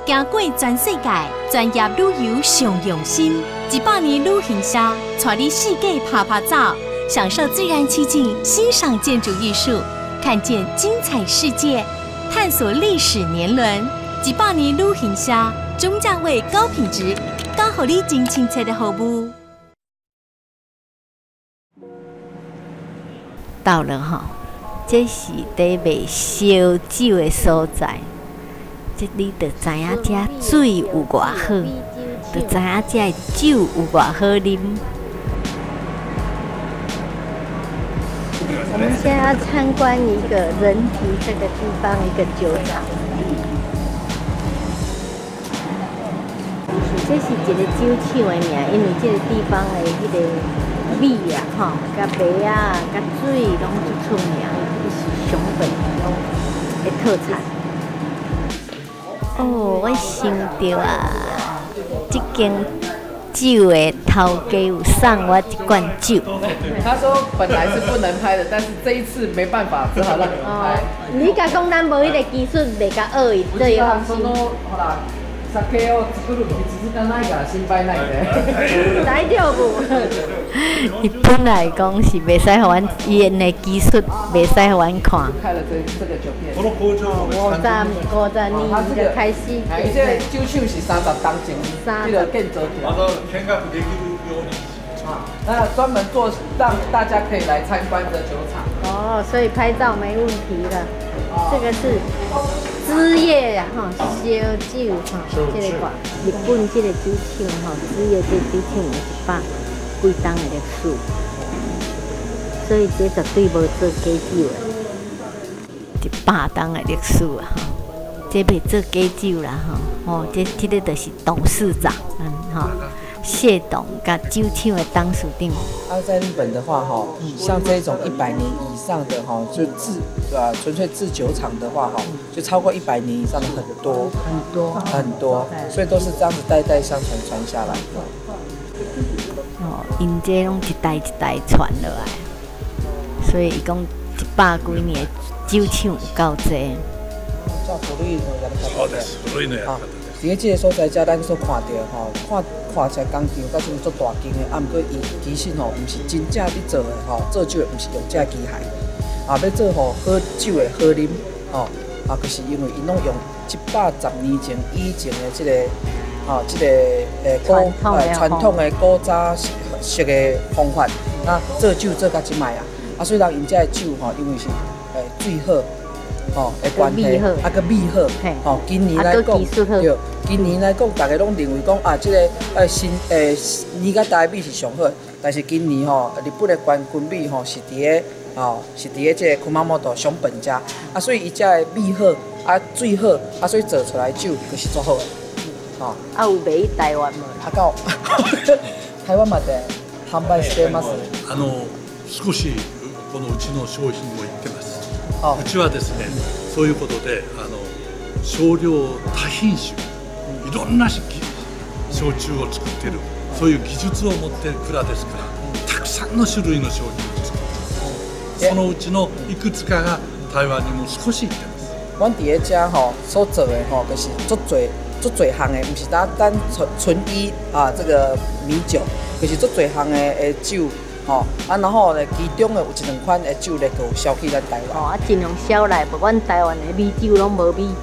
行过全世界，专业旅游上用心。100年旅行社带你世界爬爬照，享受自然奇景，欣赏建筑艺术，看见精彩世界，探索历史年轮。100年旅行社，中价位高品质，刚好你真亲切的服务。 到了哈，这是在卖烧酒的所在。这你就知影这水有偌好，就知影这酒有偌好啉。 我们现在要参观一个人体这个地方一个酒厂。这是一个酒厂的名，因为这个地方的迄个米啊，吼，甲麦啊，甲水拢足出名，是上本拢的特产。 哦，我想到啊，这间酒的头家有送我一罐酒。 他说本来是不能拍的，但是这一次没办法，只好让你们拍。 你甲讲咱无迄个技术袂甲学伊，这有放心。 好啦。酒を作る技術がないから心配ないで。 大丈夫。 伊本来讲是袂使互阮伊的技术，袂使互阮看。 开了这个酒店。 50年就开始。 伊这酒厂是30当前，这个建造起来。那专门做让大家可以来参观的酒厂。 哦，所以拍照没问题了。这个是枝叶呀，哈，烧酒哈，这个话，日本这个酒厂哈，枝叶这酒厂有100几档的历史，所以这绝对无做假酒的。 100档的历史啊，哈，这袂做假酒啦，哈，哦，这个就是董事长，哈。谢董甲酒厂的董事长。 在日本的话，哈，像这种100年以上的哈，就纯粹制酒厂的话，哈，就超过100年以上的很多，所以都是这样子代代相传下来的。 哦，因这拢一代一代传落来，所以伊讲100几年的酒厂有够济。 叫古律啊，伫这个所在遮，咱所看到吼，看起来工厂甲种足大间的，啊，毋过伊其实吼，毋是真正伫做的吼，做酒的毋是用这机械，啊，要做吼好酒的好啉，吼，啊，就是因为因拢用110年前以前的这个，吼，这个传统的古早式的方法，那做酒做到即卖啊，啊，所以人因遮的酒吼，因为是最好。哦，的关系，啊个味好，哦，今年来讲，对，今年来讲，大家拢认为讲啊，这个年甲台米是上好，但是今年吼，日本的冠军米吼是伫个是伫个这个库马莫多熊本家，啊，所以伊遮的味好，啊最好，啊所以做出来酒就是足好的， 哦，啊有卖台湾无？ 啊到台湾まで販売してます。 少しこのうちの商品も言ってます。うちはですね、そういうことで少量多品種、いろんな焼酎を作ってる、そういう技術を持ってる蔵ですから、たくさんの種類の焼酎を作ってます。そのうちのいくつかが台湾にも少し行ってます。 阮伫个遮吼所做的吼，就是足侪项的，毋是单纯以这个米酒，就是足侪项的酒。哦，啊，然后咧，其中有1、2款的酒咧，就销去咱台湾。 哦，啊，尽量销来，不阮台湾的米酒拢无味。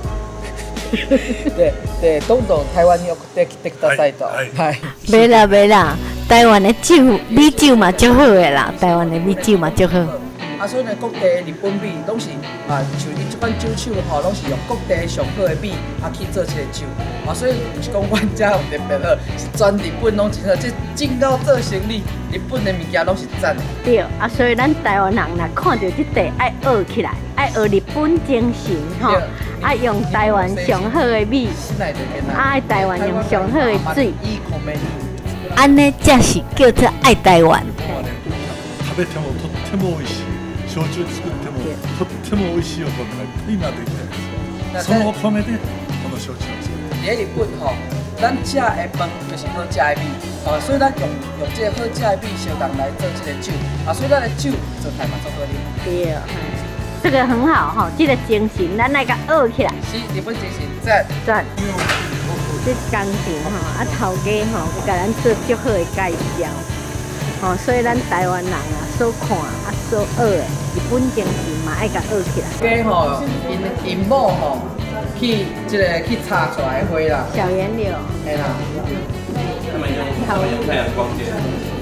对，どんどん台湾に送ってきてくださいと。はい。 袂啦，台湾的酒米酒嘛足好的啦，台湾的米酒嘛足好。 啊，所以呢，各地的日本米拢是像你这款酒厂吼，拢是用各地上好的米去做这个酒。啊，所以不是讲阮遮有特别好，是全日本拢真好，这进到做生意，日本的物件拢是赞的。 对，啊，所以咱台湾人若看到这地爱学起来，爱学日本精神吼，爱用台湾上好的米，爱台湾用上好的水， 安尼才是叫做爱台湾。 食べてもとっても美味しい。焼酎作ってもとっても美味しいお米がいっぱい今できてるんです。そのお米でこの焼酎を作る。 在日本吼，咱食的饭就是好食的米，所以咱用这个好食的米烧人来做这个酒，所以咱的酒做台嘛做好啉。 对， 这个很好哈，这个精神咱来甲学起来。 是日本精神赞。 赞。这工程吼，头家吼，甲咱做足好的介绍。吼，所以咱台湾人啊，所看所学的日本精神嘛，爱甲学起来。 家吼，因某吼，去插出来的花啦。 小圆柳。 嘿啦。 他们用太阳光电。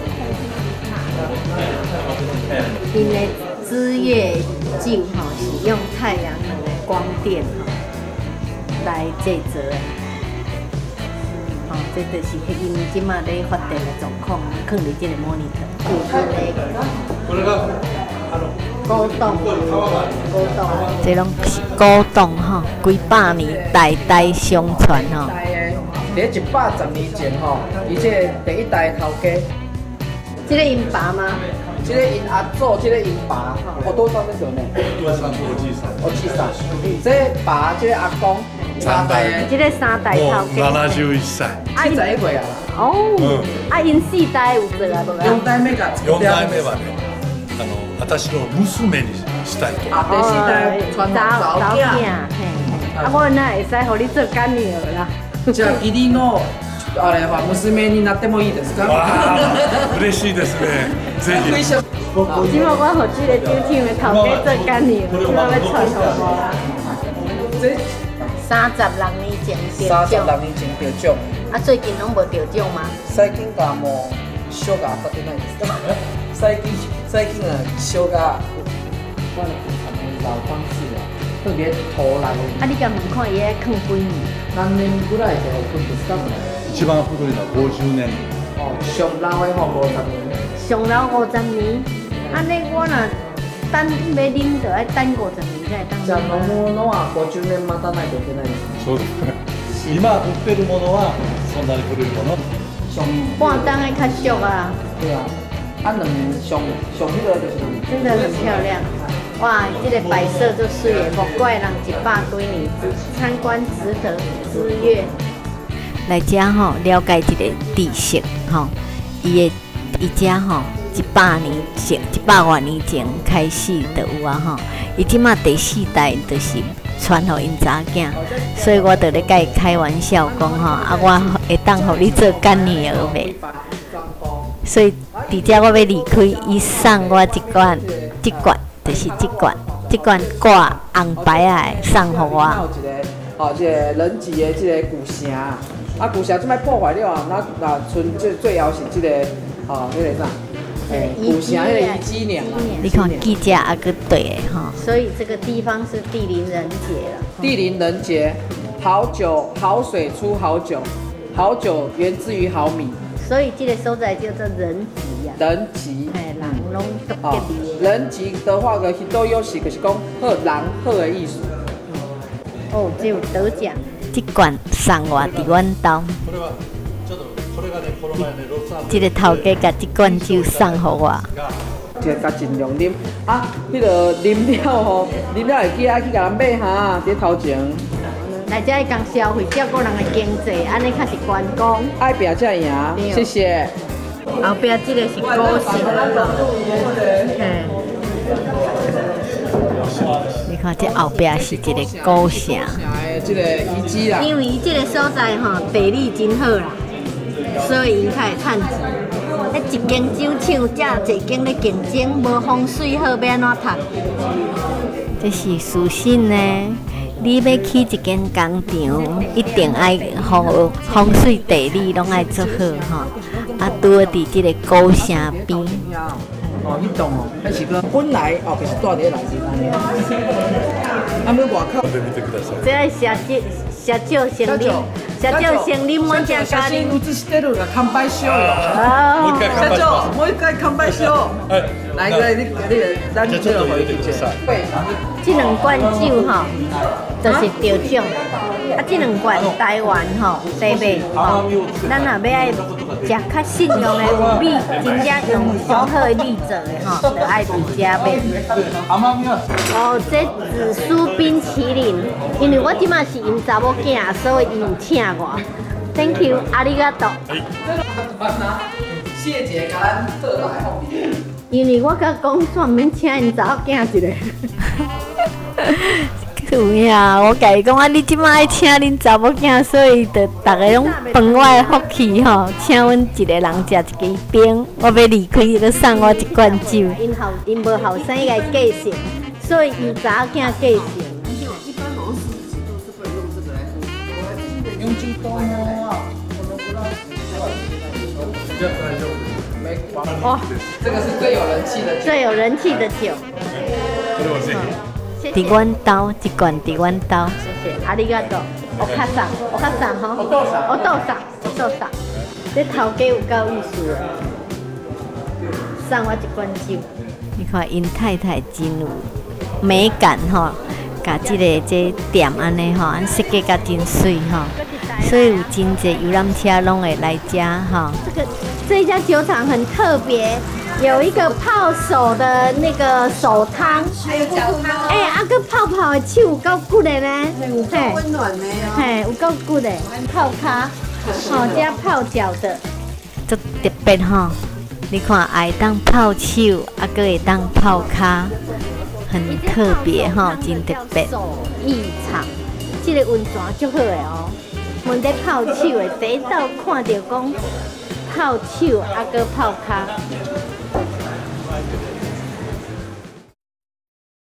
因的紫月镜吼是用太阳能的光电吼来制作的，吼，这就是因即马咧发电的状况，放伫即个模拟灯。古董， 这拢是古董吼，几百年代代相传吼。 在110年前吼，伊这第一代头家。 这个因爸吗？ 这个因阿祖，这个因爸，我多少年前呢？我记上。这爸，这个阿公，三代。 这个三代头家。 71歳。 71岁啊。 哦。因4代有做啊，对 4代目が。 4代目はね、私の娘にしたいと。 第4代传到早囝。 我那会使互你做干女儿啦。 じゃあ義理の娘になってもいいですか？ 嬉しいですね。ぜひ。 今我互这个酒厂的头家做干女儿，今要传互我啦。 这 36年前 36年前得奖。 最近拢无得奖吗？ 最近噶も小が当たってないです。最近小が我的老方式啊，特別投來。 你敢問看伊喺囥幾年？ 何年ぐらいでオープンですか？ 一番古いのは50年。 上老的吼50年。 上老50年，安尼我若等要啉，就要等50年才会当。 じゃあ飲むのは50年待たないといけないです。 そうですね。今売ってるものはそんなに古いもの。 半当的较俗啊。 对啊，两年上迄个就是。 真的很漂亮。哇，这个摆设就水的，莫怪人100几年参观值得之悦。 来遮吼，了解一个知识吼，伊遮吼100年前、100多年前开始就有啊吼，伊即马第4代就是传互因查囝，所以我就咧甲伊开玩笑讲吼，我会当互你做干女儿袂？所以伫遮我要离开，伊送我一罐，就是这罐挂红白啊，送互我。 这个人质的这个古城，古城即摆破坏了啊，那剩最后是这个那个啥，古城那个遗迹呢。 你看记者还佫对的吼。 所以这个地方是地灵人杰了。 地灵人杰，好酒好水出好酒，好酒源自于好米。 所以这个所在叫做人集啊。 人集。 人拢特别。 人集的话个都有是就是讲好人好的意思。 哦，只有得奖。 这罐送我伫阮兜。这个头家甲这罐酒送互我。 这个尽量啉迄个啉了吼，啉了会记爱去甲人买哈，伫头前。 来这会讲消费照顾人的经济，安尼较是观光。 爱拼才赢，谢谢。 后边这个是古城， 你看这后边是一个古城， 这个遗迹啦。 因为伊这个所在吼地理真好啦，所以伊才会趁钱。一间酒厂，这侪间咧竞争，无风水好，要安怎赚？ 这是私信呢。你要去一间工厂，一定爱风水地理拢爱做好吼。拄伫即个古城边。 迄栋迄是个本来就是住伫内面安尼。要外口。 这社长先啉，社长先啉满只咖喱。 写真写してるが乾杯しようよ。社長、もう一回乾杯しよう。来个，咱这个回去一下。 这两罐酒吼，就是得奖。这两罐台湾吼西北吼，咱若要爱食较信用的有米，真正用上好的米做的吼，就爱伫遮买。这紫苏冰淇淋，因为我即马是因查某囝，所以伊有请我。Thank you，阿里嘎多。 谢姐，甲咱倒来后面。 因为我甲讲，煞毋免请因查某囝一个。 有呀，我甲伊讲啊，你即摆爱请恁查某囝，所以就逐个拢分我的福气吼，请阮一个人食一支冰，我要离开，佮送我一罐酒。 因无后生来继承，所以由查某囝继承。 用酒多哦。 哦， 这个是最有人气的酒。 最有人气的酒。 伫阮兜一罐，伫阮兜。 谢谢，阿里嘎多。我较送吼。我豆送。这头家有够意思的，送我一罐酒。 你看因太太真有美感吼，甲这店安尼吼，设计甲真水吼，所以有真侪游览车拢会来遮吼。 这家酒厂很特别，有一个泡手的那个手汤，还有脚汤。个泡的手有够骨的呢，有够温暖的哦。嘿，有够骨的，泡咖，加泡脚的， 足特别吼。你看，会当泡手，搁会当泡咖，很特别吼，真特别。 手艺厂，这个温泉足好的哦。问在泡手的，第一道看到讲泡手，搁泡咖。